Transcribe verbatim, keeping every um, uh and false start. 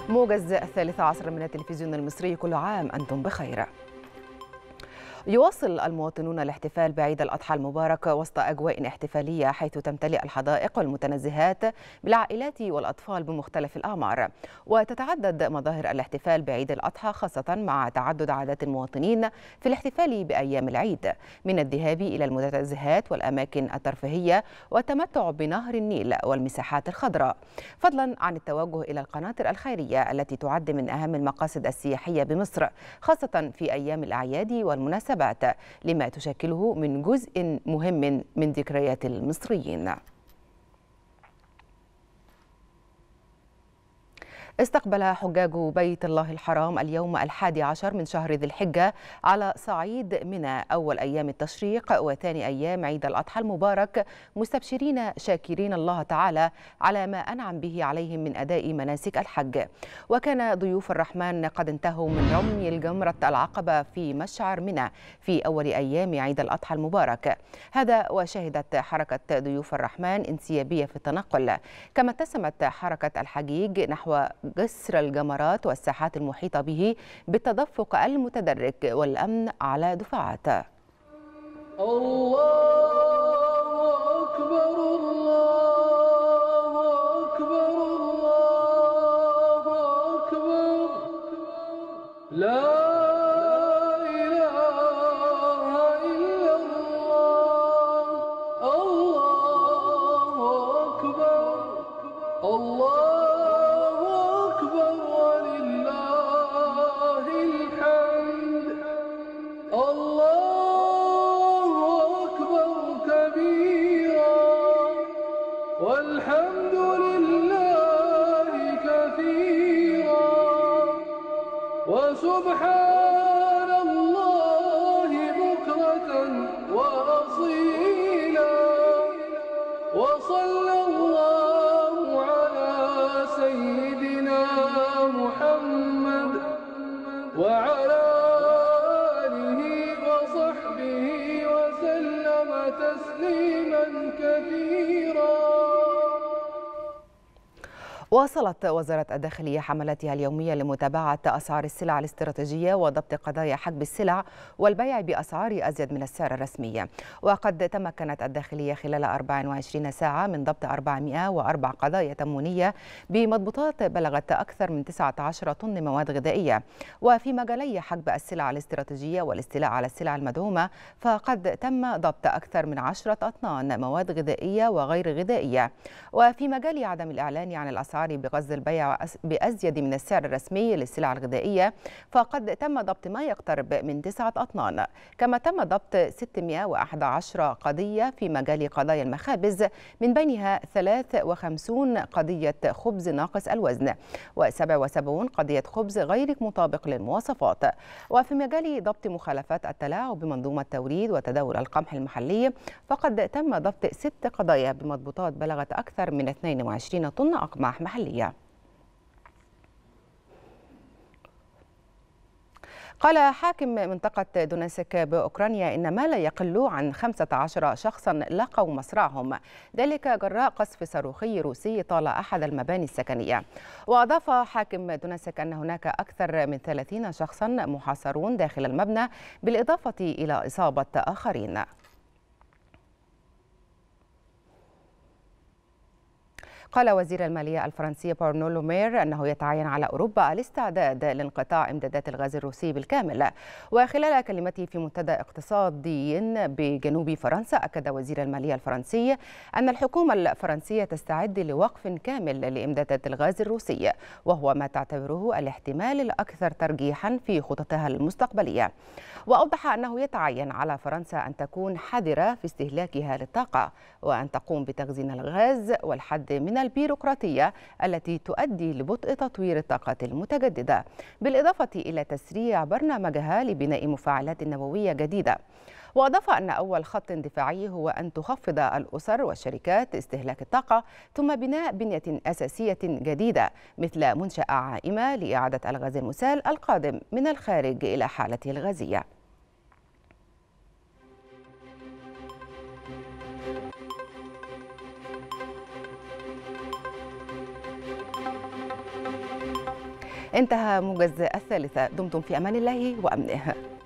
موجز الثالث عصر من التلفزيون المصري، كل عام أنتم بخير. يواصل المواطنون الاحتفال بعيد الأضحى المبارك وسط أجواء احتفالية، حيث تمتلئ الحدائق والمتنزهات بالعائلات والأطفال بمختلف الأعمار. وتتعدد مظاهر الاحتفال بعيد الأضحى، خاصة مع تعدد عادات المواطنين في الاحتفال بأيام العيد، من الذهاب إلى المتنزهات والأماكن الترفيهية والتمتع بنهر النيل والمساحات الخضراء، فضلا عن التوجه إلى القناطر الخيرية التي تعد من أهم المقاصد السياحية بمصر، خاصة في أيام الأعياد والمناسبات، لما تشكله من جزء مهم من ذكريات المصريين. استقبل حجاج بيت الله الحرام اليوم الحادي عشر من شهر ذي الحجة على صعيد منى أول أيام التشريق وثاني أيام عيد الأضحى المبارك، مستبشرين شاكرين الله تعالى على ما أنعم به عليهم من أداء مناسك الحج. وكان ضيوف الرحمن قد انتهوا من رمي الجمرة العقبة في مشعر منى في أول أيام عيد الأضحى المبارك، هذا وشهدت حركة ضيوف الرحمن انسيابية في التنقل، كما اتسمت حركة الحجيج نحو جسر الجمرات والساحات المحيطة به بالتدفق المتدرج والأمن على دفعات. الله أكبر الله أكبر الله أكبر، لا إله إلا الله، الله أكبر، الله والحمد لله كثيرا وسبحان الله بكرة وأصيلا، وصلى الله على سيدنا محمد وعلى آله وصحبه وسلم تسليما كثيرا. واصلت وزارة الداخلية حملاتها اليومية لمتابعة أسعار السلع الاستراتيجية وضبط قضايا حجب السلع والبيع بأسعار أزيد من السعر الرسمي. وقد تمكنت الداخلية خلال أربع وعشرين ساعة من ضبط أربعمائة وأربع قضايا تموينية بمضبوطات بلغت أكثر من تسعة عشر طن مواد غذائية. وفي مجالي حجب السلع الاستراتيجية والاستيلاء على السلع المدعومة، فقد تم ضبط أكثر من عشرة أطنان مواد غذائية وغير غذائية. وفي مجال عدم الإعلان عن الأسعار بقصد البيع بأزيد من السعر الرسمي للسلع الغذائية، فقد تم ضبط ما يقترب من تسعة أطنان. كما تم ضبط ستمائة وأحد عشر قضية في مجال قضايا المخابز، من بينها ثلاث وخمسين قضية خبز ناقص الوزن وسبع وسبعين قضية خبز غير مطابق للمواصفات. وفي مجال ضبط مخالفات التلاعب بمنظومة توريد وتداول القمح المحلي، فقد تم ضبط ست قضايا بمضبوطات بلغت أكثر من اثنين وعشرين طن أقماح محلية. قال حاكم منطقة دونيتسك بأوكرانيا إن ما لا يقل عن خمسة عشر شخصا لقوا مصرعهم، ذلك جراء قصف صاروخي روسي طال أحد المباني السكنية. وأضاف حاكم دونيتسك أن هناك أكثر من ثلاثين شخصا محاصرون داخل المبنى، بالإضافة إلى إصابة آخرين. قال وزير المالية الفرنسي بارنو لو مير أنه يتعين على أوروبا الاستعداد لانقطاع إمدادات الغاز الروسي بالكامل. وخلال كلمته في منتدى اقتصادي بجنوب فرنسا، أكد وزير المالية الفرنسي أن الحكومة الفرنسية تستعد لوقف كامل لإمدادات الغاز الروسي، وهو ما تعتبره الاحتمال الأكثر ترجيحا في خططها المستقبلية. وأوضح أنه يتعين على فرنسا أن تكون حذرة في استهلاكها للطاقة، وأن تقوم بتخزين الغاز والحد من البيروقراطية التي تؤدي لبطء تطوير الطاقات المتجددة، بالإضافة إلى تسريع برنامجها لبناء مفاعلات نووية جديدة. وأضاف أن أول خط دفاعي هو أن تخفض الأسر والشركات استهلاك الطاقة، ثم بناء بنية أساسية جديدة مثل منشأة عائمة لإعادة الغاز المسال القادم من الخارج إلى حالته الغازية. انتهى موجز الثالثة، دمتم في أمان الله وأمنه.